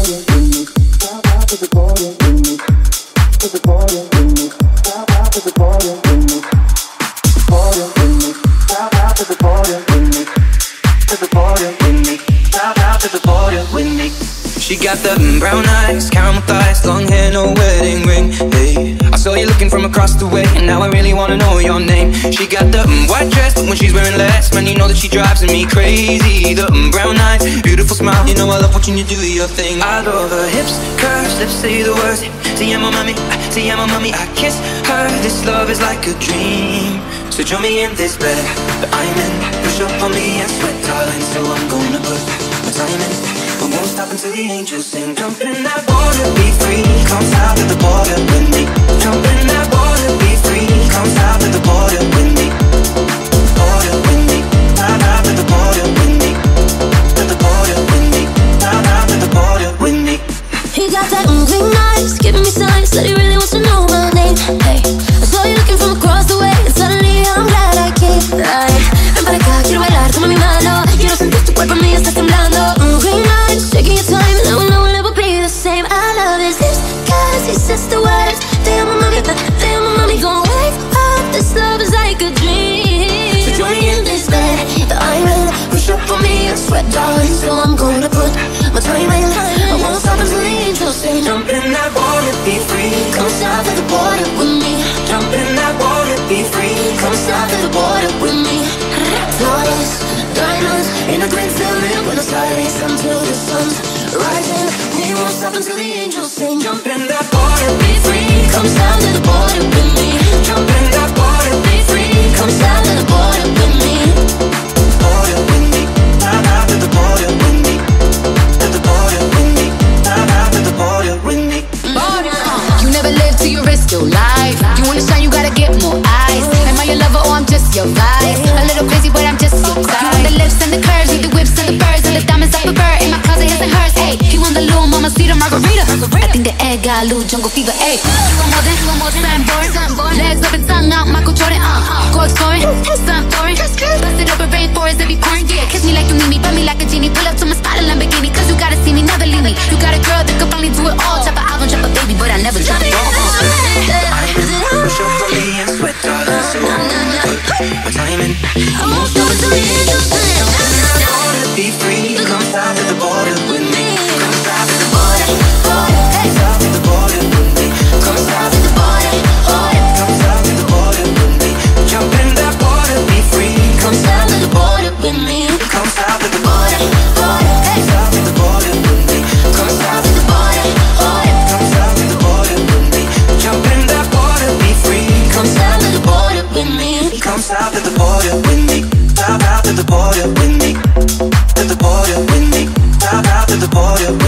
She got the brown eyes, caramel thighs, long hair, no wedding ring. Hey, I saw you looking from across the way, and now I really wanna know your name. She got the white dress, but when she's wearing less, man, you know that she drives me crazy. The brown eyes, beautiful smile, you know I love watching you do your thing. I love her hips, curves, lips say the words. See, I'm a mommy, I kiss her. This love is like a dream. So join me in this bed that I'm in. Push up on me and sweat, darling. So I'm gonna put my time in. I won't stop until the angels sing. Jump in that water, be free. Come south of the border with me. Jump in that water, be free. Come south of the border with me. Border with me. South of the border with me. To the border with me. South of the border with me. He got that green eyes, giving me signs that he really wants to know my name. Hey, I saw you looking from across the way, and suddenly I'm glad I came. Like, ven para acá, quiero bailar, toma mi mano. Quiero sentir tu cuerpo en mí, estás temblando. Green eyes, taking your time, and I know we'll never be the same. I love his lips, cause he says the words. Damn, mommy, gon' wake up. This love is like a dream. So join me in this bed that I'm in. Push up on me and sweat, darling. So I'm gonna put my time in. I won't stop until the angels say, jump in that water, be free. Come south of the border with me. Jump in that water, be free. Come south of the border with me. Flawless diamonds in a great feeling when the silence until the sun's rising. We won't stop until the angels sing. Jump in that water, be free. Come south of the border with me. Jump in that water, be free. Come south of the border with me. Border with me. South of the border with me. To the border with me. South of the border with me. You never live till you risk your life. You wanna shine, you gotta get more eyes. Am I your lover or I'm just your vibe? A little crazy, but I'm just your type. You want the lips and the curves, need the whips and the furs and the diamonds up a bird. In my closet, his and hers. Ayy, he want the little mama, see the margarita. I think the egg got a little jungle fever. Ayy, you want more than sunboard. Legs up and tongue out, Michael Jordan. Go exploring, sun pouring. Bust it up a rainforest, it be pouring. Yeah, kiss me like you need me, rub me like a genie. Pull up to my spot in Lamborghini, cause you gotta see me, never leave me. You got a girl that could finally do it all. Drop an album, drop a baby, but I never drop it all. Push up on me and sweat, darling. So I'm gonna put my time in. I won't stop until the angels sing. Jump in that water, be free. Come south of the border with me. Come south of the border. Come south of the border with me. Come south of the border. Come south of the border with me. Jump in that water, be free. Come south of the border with me. Come south of the border. Come south of the border with me. Come south of the border. Come south of the border with me. Jump in that water, be free. Come south of the border with me. Come south of the border with me. South of the border with me. To the border with me. South of the border.